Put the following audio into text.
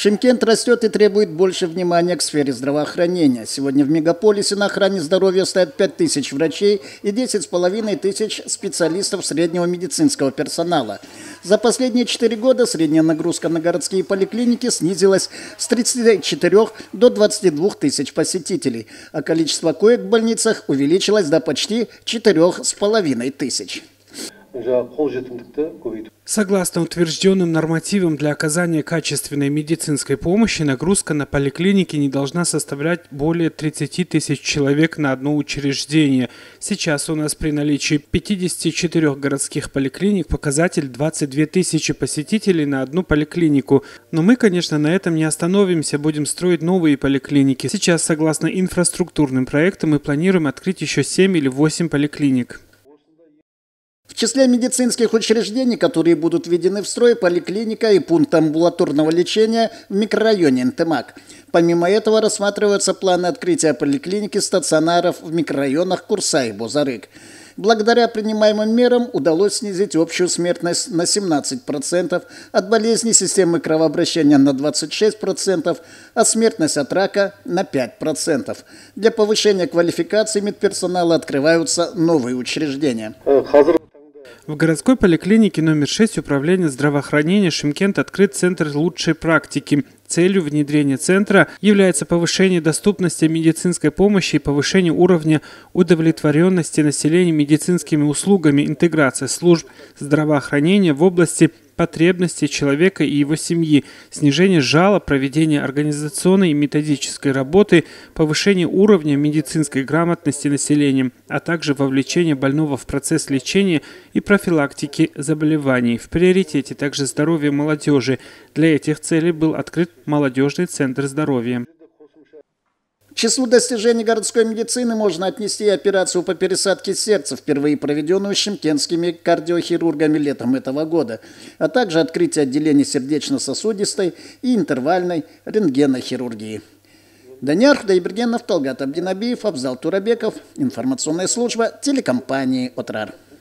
Шымкент растет и требует больше внимания к сфере здравоохранения. Сегодня в мегаполисе на охране здоровья стоят 5000 врачей и 10,5 тысяч специалистов среднего медицинского персонала. За последние 4 года средняя нагрузка на городские поликлиники снизилась с 34 до 22 тысяч посетителей, а количество коек в больницах увеличилось до почти 4,5 тысяч. Согласно утвержденным нормативам для оказания качественной медицинской помощи, нагрузка на поликлиники не должна составлять более 30 тысяч человек на одно учреждение. Сейчас у нас при наличии 54 городских поликлиник показатель 22 тысячи посетителей на одну поликлинику. Но мы, конечно, на этом не остановимся, будем строить новые поликлиники. Сейчас, согласно инфраструктурным проектам, мы планируем открыть еще 7 или 8 поликлиник. В числе медицинских учреждений, которые будут введены в строй, поликлиника и пункт амбулаторного лечения в микрорайоне Нтымак. Помимо этого рассматриваются планы открытия поликлиники стационаров в микрорайонах Курсай и Бозарык. Благодаря принимаемым мерам удалось снизить общую смертность на 17%, от болезней системы кровообращения на 26%, а смертность от рака на 5%. Для повышения квалификации медперсонала открываются новые учреждения. В городской поликлинике номер 6 Управления здравоохранения Шымкент открыт центр лучшей практики. Целью внедрения центра является повышение доступности медицинской помощи и повышение уровня удовлетворенности населения медицинскими услугами, интеграция служб здравоохранения в области потребностей человека и его семьи, снижение жалоб, проведение организационной и методической работы, повышение уровня медицинской грамотности населения, а также вовлечение больного в процесс лечения и профилактики заболеваний. В приоритете также здоровье молодежи. Для этих целей был открыт молодежный центр здоровья. К числу достижений городской медицины можно отнести операцию по пересадке сердца, впервые проведенную шымкентскими кардиохирургами летом этого года, а также открытие отделений сердечно-сосудистой и интервальной рентгенохирургии. Данияр Худайбергенов, Талгат Абдинабиев, Абзал Турабеков. Информационная служба телекомпании «Отрар».